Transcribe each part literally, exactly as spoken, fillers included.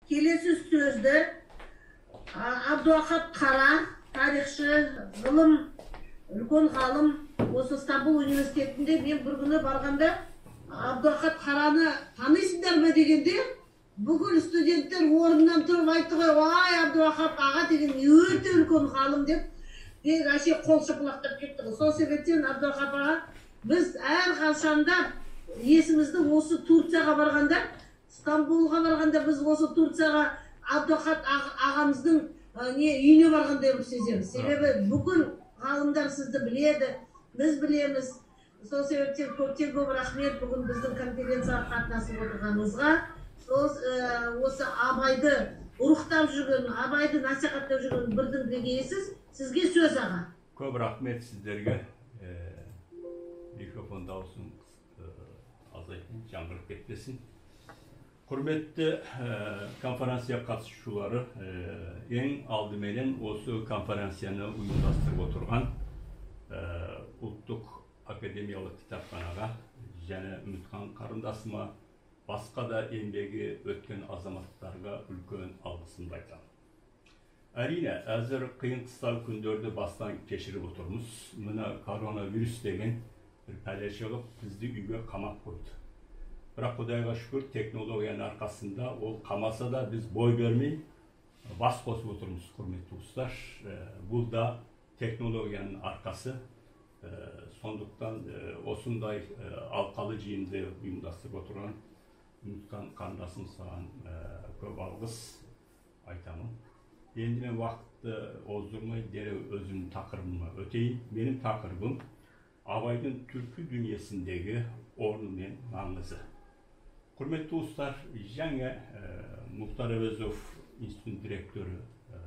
Kelesi sözde Abdülhak Kara, tarihçi, gılım, үлкен ғалым, осы Стамбул университетінде мен бір күні барғанда Абдülhak Kara'ны танисыңдар ма дегенде, бүкіл студенттер орнынан тұрып айтты ғой, "Ай, Абдülhak аға деген өте үлкен ғалым" деп, тек әше қол шапалақтап кетті ғой. Сол себептен Абдülhak аға біз әрқашанда есімізді осы Турцияға барғанда, Стамбулға барғанда біз осы Турцияға Абдülhak ағамыздың не үйіне барғандай сеземіз. Себебі бүкіл ғалымдар сізді біледі, біз білеміз. Сол себептен көптен көп рахмет бүгін біздің конференцияға қатынасып отырғаныңызға. Осы абайды ұрықтап жүрген, абайды насихаттап жүрген бірдің дегейсіз, сізге сөз аға. Көп рахмет сіздерге. Микрофон дауысын азайтын, жаңғырып кетпесін. Құрметті конференция қатысушылары, ең алдыменен осы конференцияны ұйымдастырып отырған ұлттық академиялық кітапханаға және Үмітхан қарындасыма, басқа да еңбегі өткен азаматтарға үлкен алғысымды айтамын. Әрине, әзір қиын-қыстау күндерді бастан кешіріп отырмыз. Мына коронавирус деген бір пәле шығып, бізді үйге қамап қойды. Бірақ Құдайға шүкір, технологияның арқасында ол қамаса да біз бой бермей бас қосып отырмыз, құрметті достар. Бұл да технологияның арқасы. Сондықтан осындай алқалы жиынды ұйымдастырып отырған Үмітхан қарындасым саған көп алғыс айтамын. Енді мен уақытты оздырмай дереу өзімнің тақырыбыма өтейін. Менің тақырыбым абайдың түркі дүниесіндегі орны мен маңызы. Құрметті достар, жаңа Мұхтар Әуезов институтының директоры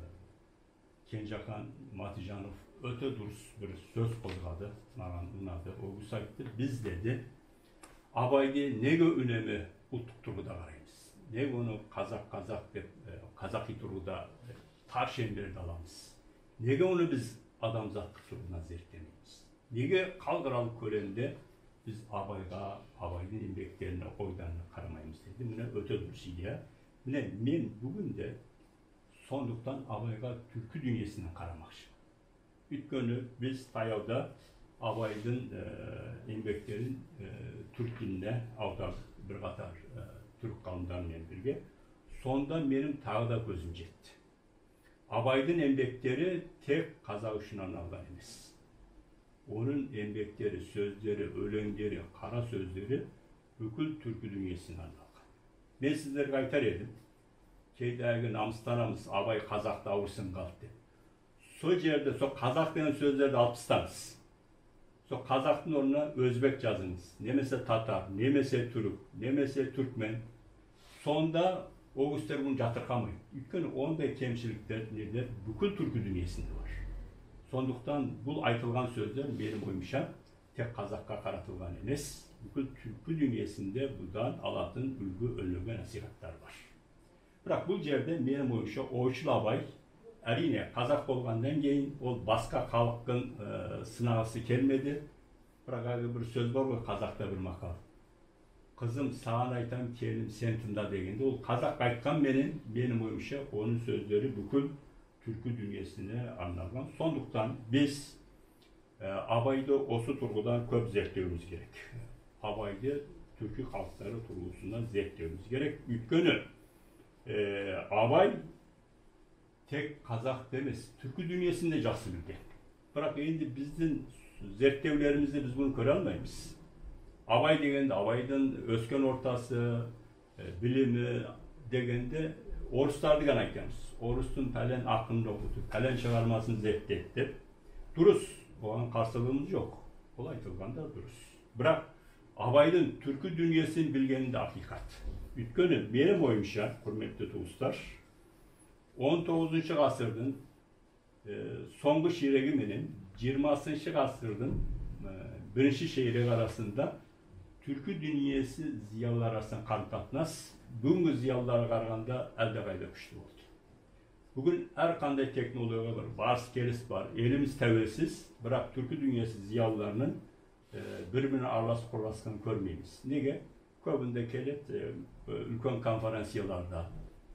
Кенжахан Матижанов өте дұрыс бір сөз қозғады, маған ұнады. Ол кісі айтты, біз деді, абайды неге үнемі ұлттық тұрғыда қараймыз? Неге оны қазақ-қазақ деп, қазақи тұрғыда тар шеңберді аламыз? Неге оны біз адамзаттық тұрғыдан зерттемейміз? Неге халықаралық көлемде біз абайға, абайдың еңбектеріне, ойдарына қарамаймыз деді. Міне өте дұрыс идея. Міне мен бүгін де сондықтан абайға түркі дүниесінен қарамақшы. Өйткені біз таяуда абайдың еңбектерін түрк тіліне аударып бір қатар түрк ғалымдарымен бірге. Сонда менің тағы да көзім жетті. Абайдың еңбектері тек қазақ үшін арналған емес. Onun еңбектері, сөздері, өлеңдері, қара сөздері бүкіл түркі дүниесіне арналған. Мен сіздерге айтар едім, кейдегі намыстанамыз, абай қазақта ауырсын қалды деп. Сол жерде, сол қазақ деген сөздерді алып тастаңыз. Сол қазақтың орнына өзбек жазыңыз, немесе татар, немесе түрік, немесе түркмен. Сонда о кісілер бұны жатырқамайды. Өйткені ондай кемшіліктер недер бүкіл түркі дүниесінде бар. Сондықтан бұл айтылған сөздер менің ойымша тек қазаққа қаратылған емес, бүкіл түркі дүниесінде бұдан алатын үлгі өнеге насихаттар бар. Бірақ бұл жерде менің ойымша ойшыл абай, әрине қазақ болғаннан кейін ол басқа халықтың сынағысы келмеді. Бірақ әлгі бір сөз бар ғой, қазақта бір мақал. Қызым саған айтам, келінім сен тыңда дегенде, ол қазақ айтқан менің, менің ойымша оның сөздері бүкіл түркі дүниесіне арналған. Сондықтан біз абайды осы тұрғыдан көп зерттеуіміз керек. Абайды түркі халықтары тұрғысынан зерттеуіміз керек. Өйткені абай тек қазақ емес, түркі дүниесінде жақсы білген. Бірақ енді біздің зерттеулерімізде біз бұны көре алмаймыз. Абай дегенде, абайдың өскен ортасы, білімі дегенде орыстарды ғана айтамыз. Орыстың пәлен ақынын оқытып, пәлен шығармасын зерттеді деп. Дұрыс, оған қарсылығымыз жоқ. Ол айтылғанда дұрыс. Бірақ абайдың түркі дүниесін білгенінде ақиқат. Өйткені менің ойымша, құрметті туыстар, он тоғызыншы ғасырдың соңғы ширегі менен жиырмасыншы ғасырдың бірінші ширегі арасында түркі дүниесі зиялылар арасында қарым-қатынас бүгінгі зиялыларға қарағанда әлдеқайда күшті болды. Бүгін әр қандай технология бар, барыс келіс бар, еліміз тәуелсіз, бірақ түркі дүниесі зиялыларының бір-біріне араласып құраласқан көрмейміз. Неге? Көбінде келеді үлкен конференцияларда,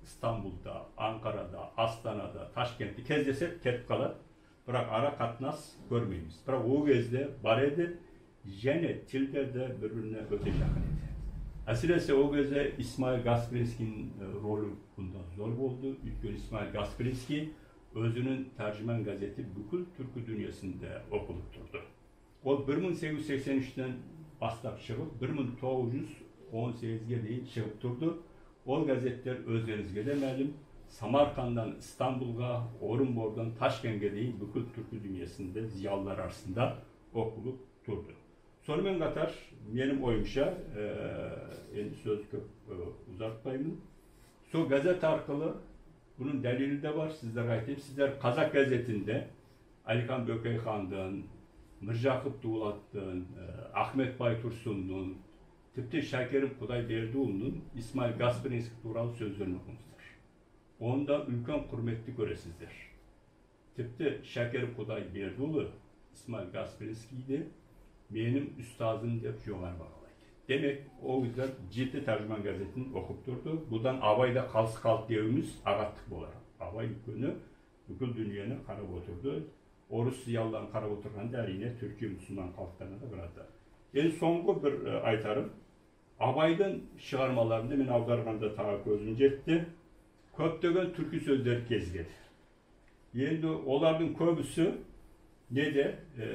İstanbul'da, Ankara'da, Astana'da, Taşkent'te kezdesek ketip kalat. Bırak ara katnas görmeyimiz. Bırak o gezde var edi, jene tilde de birbirine öte yakın edi. Әсіресе o кезде İsmail Gasprinski'nin rolü bunda zor oldu. Çünkü İsmail Gasprinski özünün tercüman gazeti bütün Türkü dünyasında okulup durdu. O bir bin sekiz yüz seksen üçten başlap çıkıp bir bin dokuz yüz on sekizge дейін çıkıp durdu. O gazetler özlerinizge de məlum. Samarkand'dan İstanbul'a, Orunbor'dan Taşkent'e дейін bütün Türkü dünyasında ziyalılar arasında okulup durdu. Sonымен қатар benim oyumşa, e, endi söz köp e, uzatmayayım. Şu gazete arkalı bunun delili de var. Sizlere aytayım. Sizler Kazak gazetinde Alikan Bökeyhan'dan, Mirjakıp Duğlat'tan, e, Ahmet Baytursun'un, tipte Şakerim Kudayberdiğoğlu'nun İsmail Gasprinski turalı sözlerini okumuşlar. Onda ülken hürmetli göresizdir. Tipte Şakerim Kudayberdiğoğlu İsmail Gasprinski'ydi. Benim üstadım dep joğar bağlaydı. Demek o yüzden ciddi tercüman gazetini okup durdu. Buradan Abay'da kalsı kalk devimiz agattık bolar. Abay günü bütün dünyanı karab oturdu. Orus ziyallarını karab oturgan da yine Türkiye Müslüman halklarına da bıraktı. En songu bir e, aytarım. Abay'dan çıkarmalarında men avdarganda tağı gözüm jetti. Köptögen türkü sözleri kezdedi. Endi olardan köbüsü ne de e,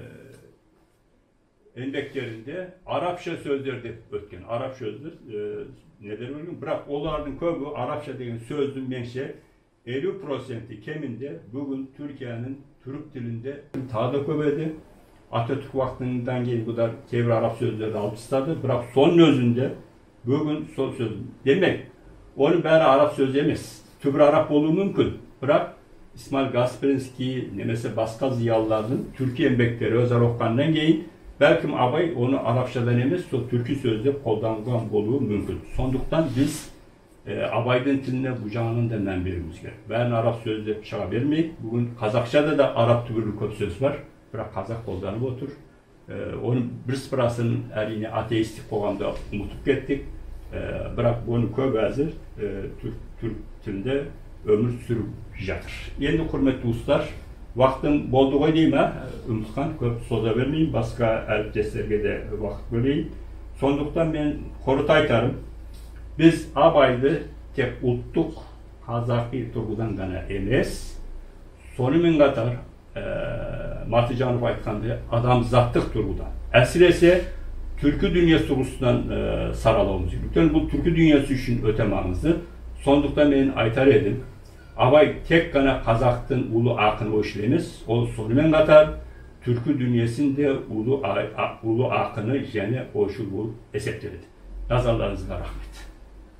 endeklerinde Arapça sözler de ötken. Arap sözler e, nedir bilmiyorum. Bırak onların köbü Arapça degen sözün menşe elli prosenti keminde bugün Türkiye'nin Türk dilinde tadı köbedi. Atatürk vaktinden gelip bu da çevre Arap sözleri de alıp istadı. Bırak son özünde bugün son söz. Demek onun beri Arap sözü emez. Tübür Arap olduğu mümkün. Bırak İsmail Gasprinski nemese başka ziyalılarının Türkiye embekleri özel okukandan gelin belki Abay onu Arapçadan emez, so türkü sözde koldanılan olduğu mümkün. Sonduktan biz e, Abay'dan tiline bucağının da menberimiz gerek. Ben Arap sözde çığa vermeyik. Bugün Kazakçada da Arap tübürlü köp söz var. Bırak Kazak koldanıp otur. E, onun bir sırasının eline ateistik koğamda unutup gittik. E, bırak bunu köp hazır e, Türk, Türk tilinde ömür sürüp jatır. Endi hürmetli ustalar, vaktim bolduğu deyim ha, Ümitkan köp soza vermeyeyim, başka elbislerge de vakit böleyim. Sonduktan ben korut aytarım. Biz Abay'dı tek ultuk Kazaki turgudan gana emes, sonымен qatar e, Matıcanov aytkandı adam zattık turgudan. Esirese Türkü dünyası turgusundan e, saralığımız. Yani bu Türkü dünyası için ötemağımızı. Sonduktan ben aytar edim. Abay tek gana Kazaktın ulu akını o işlemez. O sonымен qatar Türkü dünyasında ulu ulu akını yani o şu bu eseptirdi. Nazarlarınızga rahmet.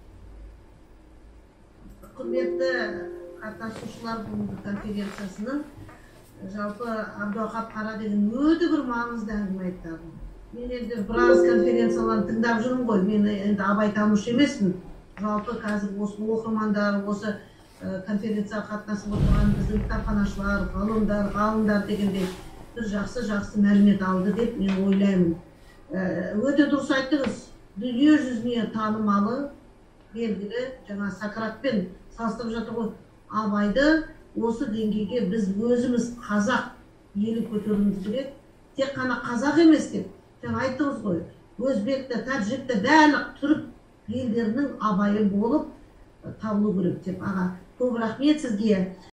Құрметті қатысушылар бүгінгі конференциясының жалпы Абдуахап Қара деген өте бір маңызды әңгіме айтты. Мен енді біраз конференцияларды тыңдап жүрмін ғой. Мен енді Абай танушы емеспін. Жалпы қазір осы оқырмандар, осы конференцияға қатынасып отырған біздің кітапханашылар, ғалымдар, ғалымдар дегендей бір жақсы-жақсы мәлімет алды деп мен ойлаймын. Өте дұрыс айттыңыз. Дүние жүзіне танымалы, белгілі, жаңа Сократпен салыстырып жатыр ғой. Абайды осы деңгейге біз өзіміз қазақ елі көтеруіміз керек. Тек қана қазақ емес деп, жаңа айттыңыз ғой. Өзбекті, тәжікті, барлық түрік елдерінің Абайы болып табылу керек деп. Аға, көп рахмет сізге.